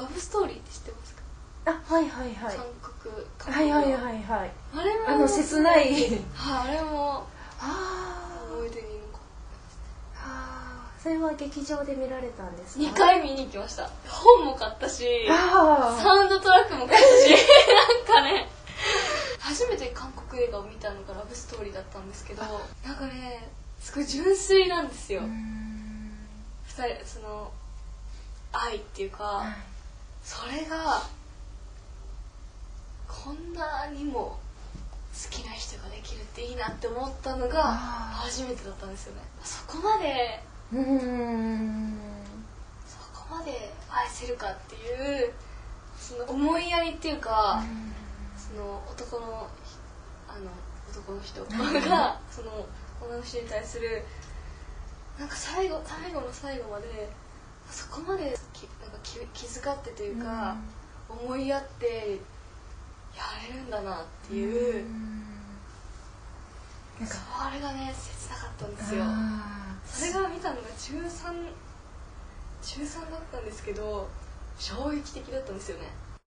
ラブストーリーって知ってますか？ はいはいはい。 韓国はいはいはいはい。 あれも切ない。 はい、あれも思い出に残ってそれは劇場で見られたんですか 2回見に行きました。本も買ったし、サウンドトラックも買ったしなんかね、初めて韓国映画を見たのがラブストーリーだったんですけど、なんかね、すごい純粋なんですよ。二人、その愛っていうか、それがこんなにも好きな人ができるっていいなって思ったのが初めてだったんですよね。そこまで愛せるかっていうその思いやりっていうか、その男の人がその女の人に対するなんか最後の最後までそこまでなんか気遣ってというか、思いやってやれるんだなっていう、それがね切なかったんですよ。それが見たのが中3だったんですけど、衝撃的だったんですよね。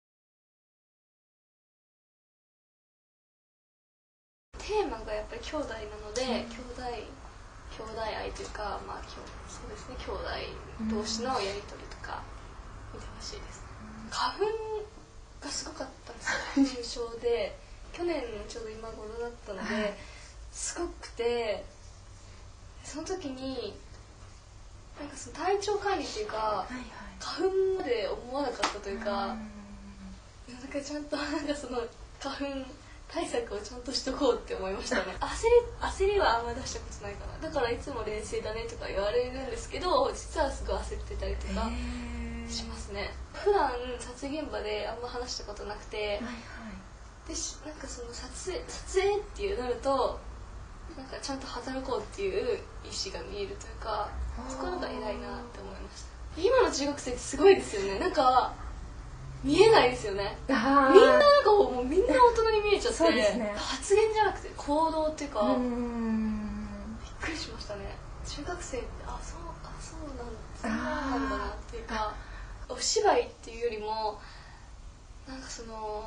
テーマがやっぱり兄弟なので、兄弟愛というか、そうですね、兄弟同士のやり取りとか見てほしいです。花粉がすごかったんですよ。花粉症で去年のちょうど今頃だったので、すごくて、その時になんかその体調管理っていうか、花粉まで思わなかったというか、なんかちゃんとなんかその花粉対策をちゃんとしとこうって思いましたね。焦りはあんま出したことないかな。だからいつも冷静だねとか言われるんですけど、実はすごい焦ってたりとかしますね。普段撮影現場であんま話したことなくて、でなんかその撮影っていうなるとなんかちゃんと働こうっていう意思が見えるというか、そこが偉いなって思いました。今の中学生ってすごいですよね。なんか見えないですよね。みんななんかもうみんな大人に見えちゃって、そうですね、発言じゃなくて行動っていうか、びっくりしましたね。中学生ってそうなんだなっていうか、お芝居っていうよりもなんかその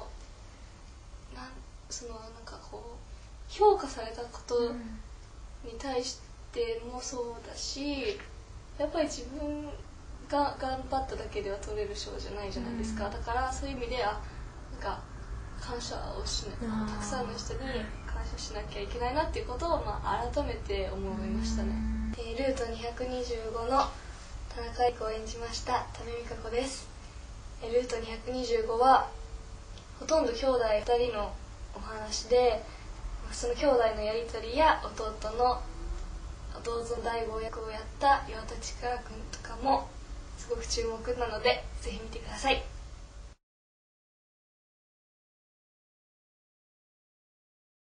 なんかこう評価されたことに対してもそうだし、やっぱり自分が頑張っただけでは取れる賞じゃないじゃないですか。だからそういう意味でなんか感謝をたくさんの人に感謝しなきゃいけないなっていうことを改めて思いましたね。ルート225の田中愛子を演じました多部未華子です。ルート225はほとんど兄弟2人のお話で、その兄弟のやり取りや弟の大坊役をやった岩田千佳君とかもすごく注目なので、ぜひ見てください。